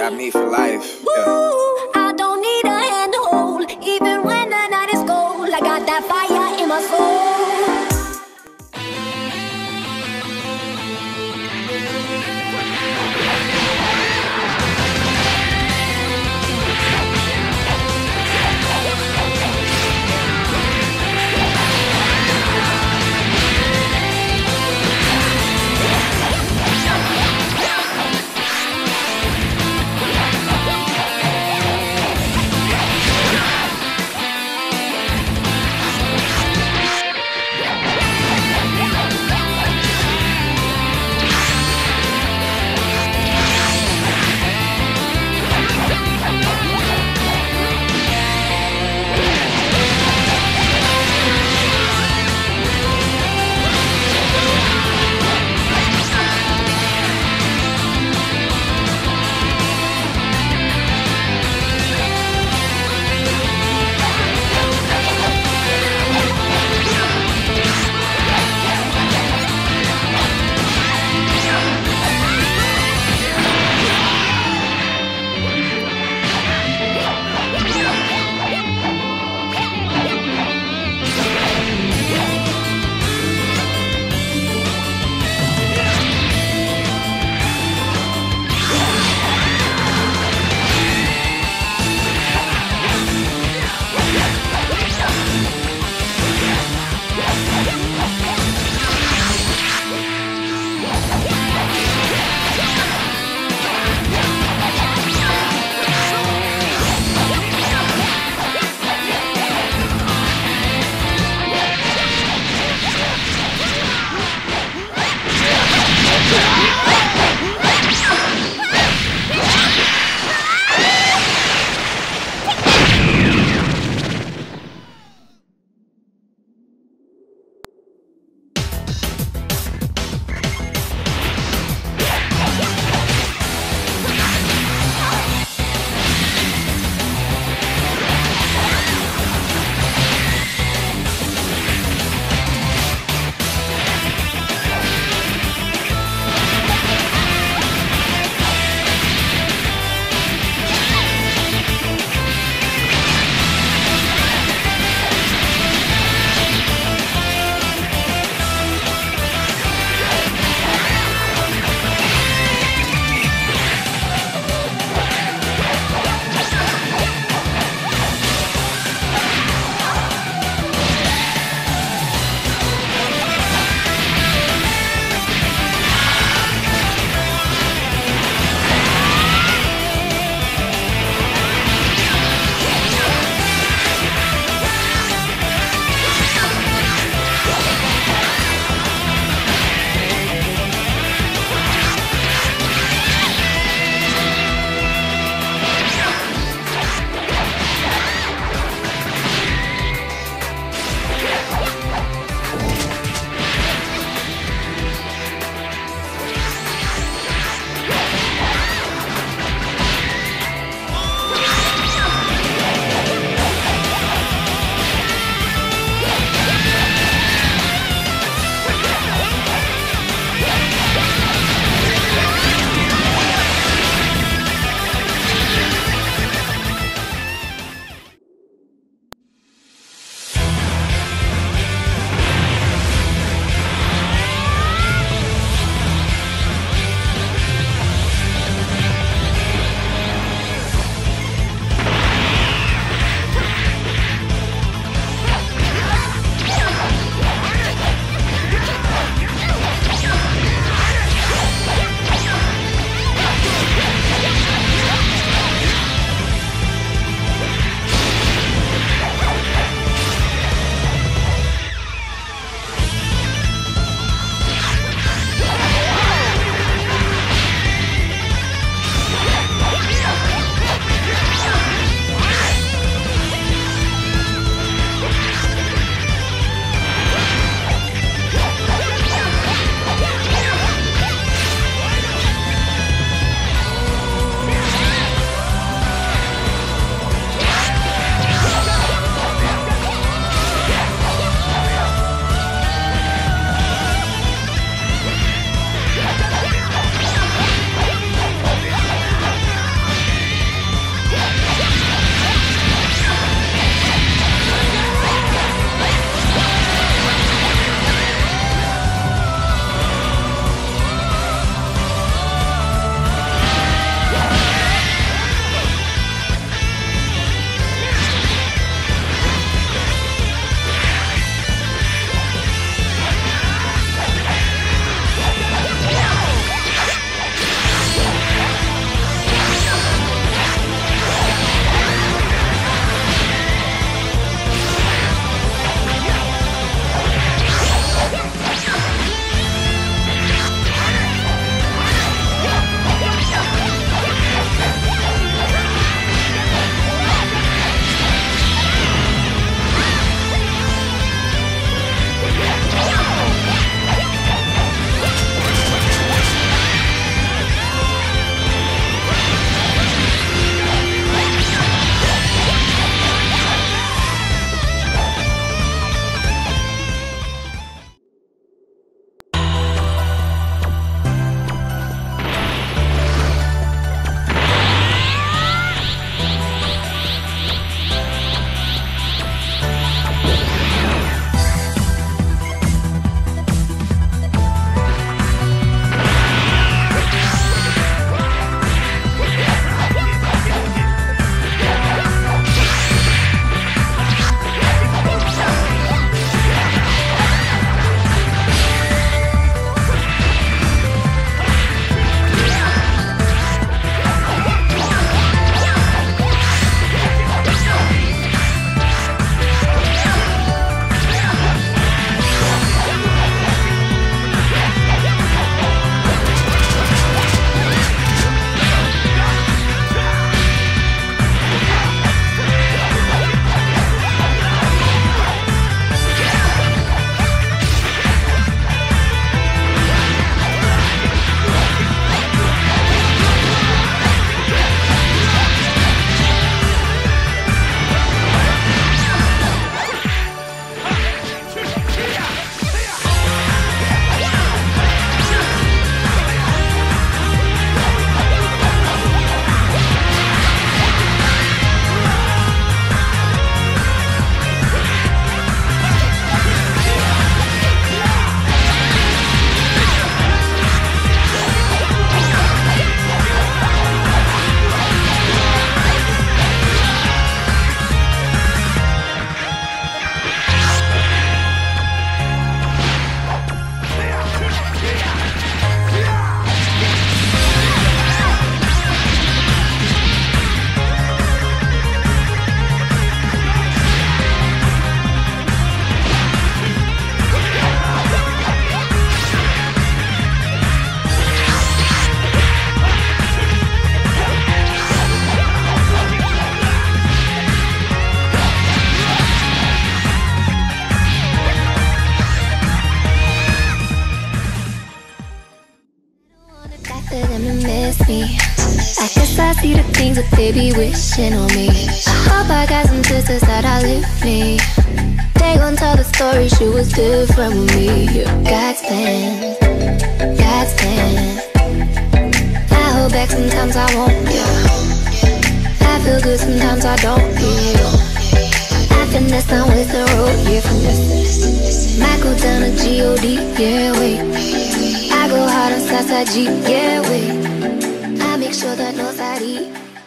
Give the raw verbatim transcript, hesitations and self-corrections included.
got me for life. Yeah. Ooh, I don't need a hand to hold, even when the night is cold. I got that fire in my soul. miss me. I guess I see the things that they be wishing on me. I hope I got some sisters that outlive me. They gon' tell the story, she was different with me. You're God's plan, God's plan. I hold back sometimes I won't, yeah. I feel good sometimes I don't, yeah. I finesse on with the road, yeah, finesse. Might go down to G O D, yeah, wait. I go hard on Southside G, yeah, wait. I make sure that no side E.